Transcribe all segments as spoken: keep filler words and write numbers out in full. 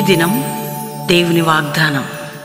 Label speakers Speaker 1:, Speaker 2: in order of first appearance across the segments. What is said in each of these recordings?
Speaker 1: దినం దేవుని వాగ్దానం.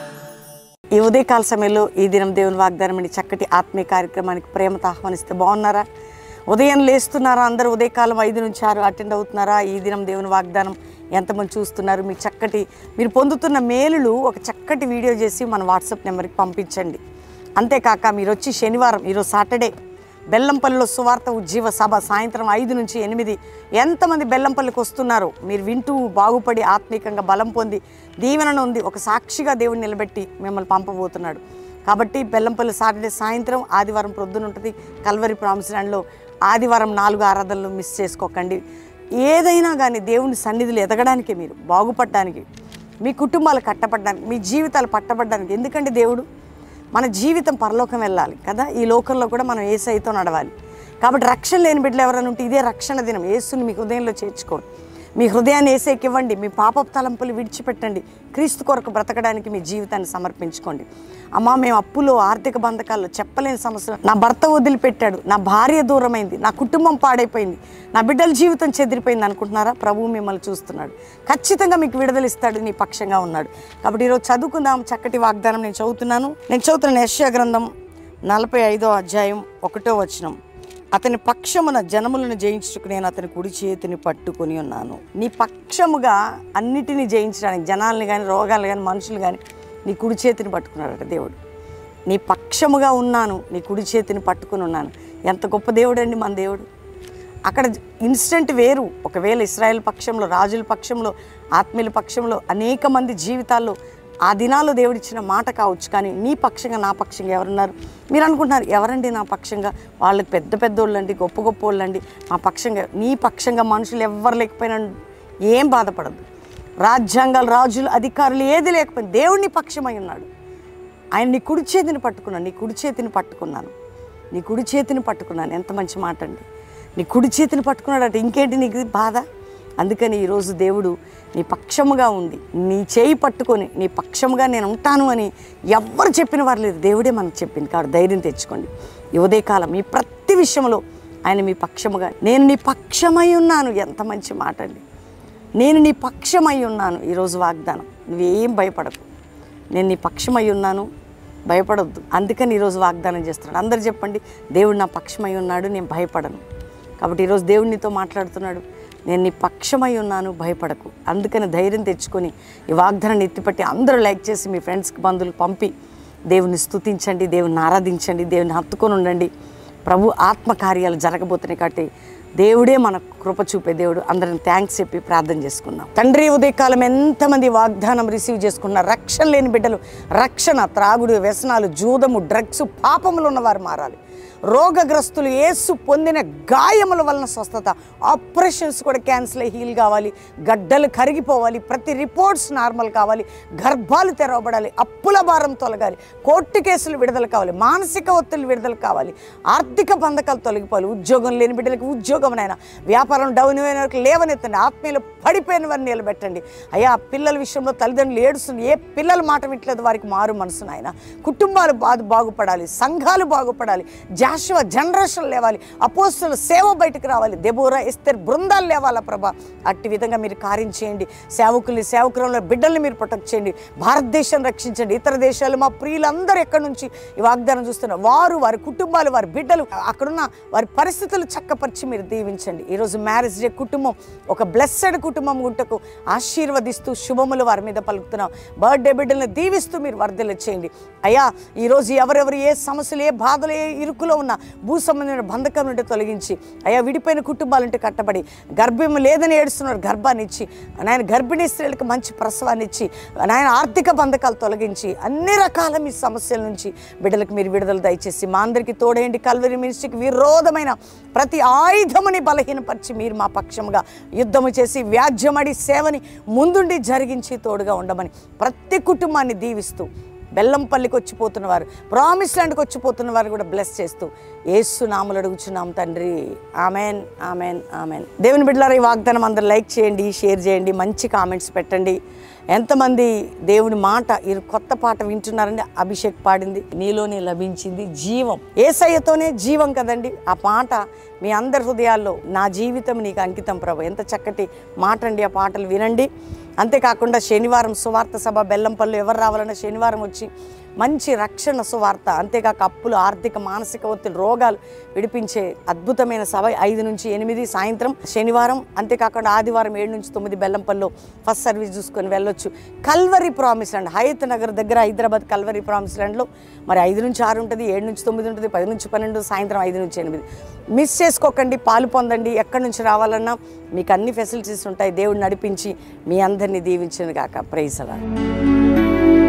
Speaker 2: ఈ ఉదయకాల సమయంలో ఈ దినం దేవుని వాగ్దానం అని చక్కటి ఆత్మీయ కార్యక్రమానికి ప్రేమతో ఆహ్వానిస్తే బాగున్నారా? ఉదయం లేస్తున్నారా? అందరూ ఉదయకాలం ఐదు నుంచి ఆరు అటెండ్ అవుతున్నారా? ఈ దినం దేవుని వాగ్దానం ఎంతమంది చూస్తున్నారు? మీ చక్కటి మీరు పొందుతున్న మేలులు ఒక చక్కటి వీడియో చేసి మన వాట్సాప్ నెంబర్కి పంపించండి. అంతేకాక మీరు వచ్చి శనివారం, ఈరోజు సాటర్డే, బెల్లంపల్లిలో సువార్త ఉజ్జీవ సభ సాయంత్రం ఐదు నుంచి ఎనిమిది ఎంతమంది బెల్లంపల్లికి వస్తున్నారో మీరు వింటూ బాగుపడి ఆత్మీకంగా బలం పొంది దీవెనను ఉంది ఒక సాక్షిగా దేవుడిని నిలబెట్టి మిమ్మల్ని పంపబోతున్నాడు. కాబట్టి బెల్లంపల్లి సాటర్డే సాయంత్రం, ఆదివారం ప్రొద్దున ఉంటుంది కల్వరి ప్రామిస్ ల్యాండ్లో. ఆదివారం నాలుగు ఆరాధనలు మిస్ చేసుకోకండి. ఏదైనా కానీ దేవుని సన్నిధిలో ఎదగడానికి, మీరు బాగుపడడానికి, మీ కుటుంబాలు కట్టపడడానికి, మీ జీవితాలు పట్టబడడానికి. ఎందుకంటే దేవుడు మన జీవితం పరలోకం వెళ్ళాలి కదా, ఈ లోకంలో కూడా మనం యేసయ్యతో నడవాలి. కాబట్టి రక్షణ లేని బిడ్డలు ఎవరైనా ఉంటే ఇదే రక్షణ దినం. యేసుని మీ హృదయంలో చేర్చుకోండి, మీ హృదయాన్ని యేసయ్యకి ఇవ్వండి, మీ పాప తలంపులు విడిచిపెట్టండి, క్రీస్తు కొరకు బ్రతకడానికి మీ జీవితాన్ని సమర్పించుకోండి. అమ్మా, మేము అప్పులో, ఆర్థిక బంధకాల్లో, చెప్పలేని సమస్యలు, నా భర్త వదిలిపెట్టాడు, నా భార్య దూరమైంది, నా కుటుంబం పాడైపోయింది, నా బిడ్డల జీవితం చెదిరిపోయింది అనుకుంటున్నారా? ప్రభువు మిమ్మల్ని చూస్తున్నాడు, ఖచ్చితంగా మీకు విడుదల ఇస్తాడు, నీ పక్షంగా ఉన్నాడు. కాబట్టి ఈరోజు చదువుకుందాం చక్కటి వాగ్దానం. నేను చదువుతున్నాను నేను చదువుతున్న యెషయా గ్రంథం నలభై ఐదో అధ్యాయం ఒకటో వచనం. అతని పక్షమున జనములను జయించుటకు నేను అతని కుడి చేతిని పట్టుకొని ఉన్నాను. నీ పక్షముగా అన్నిటినీ జయించడానికి, జనాల్ని కానీ, రోగాలు కానీ, మనుషులు కానీ, నీ కుడి చేతిని పట్టుకున్నాడట దేవుడు. నీ పక్షముగా ఉన్నాను, నీ కుడి చేతిని పట్టుకుని ఉన్నాను. ఎంత గొప్ప దేవుడు అండి మన దేవుడు. అక్కడ ఇన్స్టెంట్ వేరు. ఒకవేళ ఇశ్రాయేల్ పక్షంలో, రాజుల పక్షంలో, ఆత్మీయుల పక్షంలో, అనేక మంది జీవితాల్లో ఆ దినాల్లో దేవుడిచ్చిన మాట కావచ్చు. కానీ నీ పక్షంగా, నా పక్షంగా ఎవరున్నారు? మీరు అనుకుంటున్నారు, ఎవరండి నా పక్షంగా? వాళ్ళకి పెద్ద పెద్ద వాళ్ళండి, గొప్ప గొప్ప వాళ్ళండి మా పక్షంగా. నీ పక్షంగా మనుషులు ఎవ్వరు లేకపోయినా ఏం బాధపడద్దు. రాజ్యాంగాలు, రాజులు, అధికారులు ఏది లేకపోయినా దేవుడిని పక్షమై ఉన్నాడు. ఆయన నీ కుడి చేతిని పట్టుకున్నాను, నీ కుడి చేతిని పట్టుకున్నాను, నీ కుడి చేతిని పట్టుకున్నాను. ఎంత మంచి మాట అండి. నీ కుడి చేతిని పట్టుకున్నాడట, ఇంకేంటి నీకు బాధ? అందుకని ఈరోజు దేవుడు నీ పక్షముగా ఉండి, నీ చేయి పట్టుకొని నీ పక్షముగా నేను ఉంటాను అని ఎవ్వరు చెప్పిన వారు లేదు, దేవుడే మనకు చెప్పింది. కాబట్టి ధైర్యం తెచ్చుకోండి. ఈ ఉదయకాలం ఈ ప్రతి విషయంలో ఆయన మీ పక్షముగా, నేను నీ పక్షమై ఉన్నాను. ఎంత మంచి మాట అండి. నేను నీ పక్షమై ఉన్నాను. ఈరోజు వాగ్దానం, నువ్వేం భయపడకు, నేను నీ పక్షమై ఉన్నాను, భయపడొద్దు. అందుకని ఈరోజు వాగ్దానం చేస్తున్నాడు. అందరు చెప్పండి, దేవుడు నా పక్షమై ఉన్నాడు, నేను భయపడను. కాబట్టి ఈరోజు దేవుడు నీతో మాట్లాడుతున్నాడు, నేను నీ పక్షమై ఉన్నాను, భయపడకు. అందుకని ధైర్యం తెచ్చుకొని ఈ వాగ్దానాన్ని ఎత్తిపట్టి అందరూ లైక్ చేసి మీ ఫ్రెండ్స్కి, బంధువులు పంపి దేవుని స్తుతించండి, దేవుని ఆరాధించండి, దేవుని హత్తుకొని ఉండండి. ప్రభు ఆత్మకార్యాలు జరగబోతున్నాయి. కాబట్టి దేవుడే మన కృప చూపే దేవుడు. అందరం థ్యాంక్స్ చెప్పి ప్రార్థన చేసుకుందాం. తండ్రి, ఉదయకాలం ఎంతమంది వాగ్దానం రిసీవ్ చేసుకున్నారు? రక్షణ లేని బిడ్డలు రక్షణ, త్రాగుడు, వ్యసనాలు, జూదము, డ్రగ్స్, పాపములు ఉన్నవారు మారాలి. రోగగ్రస్తులు యేసు పొందిన గాయముల వలన స్వస్థత, ఆపరేషన్స్ కూడా క్యాన్సిల్ అయ్యి హీల్ కావాలి, గడ్డలు కరిగిపోవాలి, ప్రతి రిపోర్ట్స్ నార్మల్ కావాలి, గర్భాలు తెరవబడాలి, అప్పుల భారం తొలగాలి, కోర్టు కేసులు విడుదల కావాలి, మానసిక ఒత్తిడి విడుదల కావాలి, ఆర్థిక బంధకాలు తొలగిపోవాలి, ఉద్యోగం లేని బిడ్డలకు ఉద్యోగంనైనా, వ్యాపారం డౌన్ అయిన వరకు లేవనెత్తండి, ఆత్మీయులు పడిపోయిన వారిని నిలబెట్టండి. అయ్యా, పిల్లల విషయంలో తల్లిదండ్రులు ఏడుస్తుంది, ఏ పిల్లల మాట వింటలేదు వారికి మారు మనసును ఆయన. కుటుంబాలు బాగు బాగుపడాలి, సంఘాలు బాగుపడాలి, జాషువ జనరేషన్ లేవాలి, అపోస్తుల సేవ బయటకు రావాలి, దెబోరా, ఎస్తేర్ బృందాలు లేవాలా ప్రభా. అట్టి విధంగా మీరు కార్యం చేయండి. సేవకుల్ని, సేవకుల బిడ్డల్ని మీరు ప్రొటెక్ట్ చేయండి. భారతదేశం రక్షించండి. ఇతర దేశాలు మా ప్రియులందరూ ఎక్కడి నుంచి ఈ వాగ్దానం చూస్తున్నారు, వారు, వారి కుటుంబాలు, వారి బిడ్డలు, అక్కడున్న వారి పరిస్థితులు చక్కపరిచి మీరు దీవించండి. ఈరోజు మ్యారేజ్ డే కుటుంబం ఒక బ్లెస్సెడ్ కుటుంబం గుంటకు ఆశీర్వదిస్తూ శుభములు వారి మీద పలుకుతున్నాం. బర్త్డే బిడ్డల్ని దీవిస్తూ మీరు వర్ధలు చేయండి. అయ్యా, ఈరోజు ఎవరెవరు ఏ సమస్యలు, ఏ బాధలు, ఏ ఇరుకులో ఉన్న భూ సంబంధమైన బంధకం నుండి తొలగించి, అయ్యా విడిపోయిన కుటుంబాలంటే కట్టబడి, గర్భం లేదని ఏడుస్తున్నారు, గర్భాన్ని ఇచ్చి, నాయన గర్భిణీ స్త్రీలకు మంచి ప్రసవాన్ని ఇచ్చి, నాయన ఆర్థిక బంధకాలు తొలగించి, అన్ని రకాల మీ సమస్యల నుంచి బిడ్డలకు మీరు విడుదల దయచేసి మా అందరికీ తోడేయండి. కల్వరి మినిస్ట్రీకి విరోధమైన ప్రతి ఆయుధముని బలహీనపరిచి మీరు మా పక్షముగా యుద్ధము చేసి వ్యాజ్యమడి సేవని ముందుండి జరిగించి తోడుగా ఉండమని ప్రతి కుటుంబాన్ని దీవిస్తూ, బెల్లంపల్లికి వచ్చిపోతున్న వారు, ప్రామిస్ ల్యాండ్కి వచ్చిపోతున్న వారు కూడా బ్లెస్ చేస్తూ యేసు నామములో అడుగుచున్నాం తండ్రి. Amen, amen, amen. దేవుని బిడ్డలారా, ఈ వాగ్దానం అందరూ లైక్ చేయండి, షేర్ చేయండి, మంచి కామెంట్స్ పెట్టండి. ఎంతమంది దేవుని మాట ఈ కొత్త పాట వింటున్నారండి? అభిషేక్ పాడింది, నీలోనే లభించింది జీవం. యేసయ్యతోనే జీవం కదండి ఆ పాట. మీ అందరి హృదయాల్లో నా జీవితం నీకు అంకితం ప్రభు. ఎంత చక్కటి మాట అండి ఆ పాటలు వినండి. అంతేకాకుండా శనివారం సువార్త సభ బెల్లంపల్లి ఎవరు రావాలన్నా శనివారం వచ్చి మంచి రక్షణ సువార్త, అంతేకాక అప్పులు, ఆర్థిక మానసిక ఒత్తిడి, రోగాలు విడిపించే అద్భుతమైన సభ ఐదు నుంచి ఎనిమిది సాయంత్రం శనివారం. అంతేకాకుండా ఆదివారం ఏడు నుంచి తొమ్మిది బెల్లంపల్లిలో ఫస్ట్ సర్వీస్ చూసుకొని వెళ్ళొచ్చు. Calvary promise land Hayat Nagar దగ్గర హైదరాబాద్ కల్వరీ ప్రామిస్ ల్యాండ్లో మరి ఐదు నుంచి ఆరు ఉంటుంది, ఏడు నుంచి తొమ్మిది ఉంటుంది, పది నుంచి పన్నెండు, సాయంత్రం ఐదు నుంచి ఎనిమిది. మిస్ చేసుకోకండి, పాలు పొందండి. ఎక్కడి నుంచి రావాలన్నా మీకు అన్ని ఫెసిలిటీస్ ఉంటాయి. దేవుడు నడిపించి మీ అందరినీ దీవించును గాక. ప్రైజ్ అలాడ్.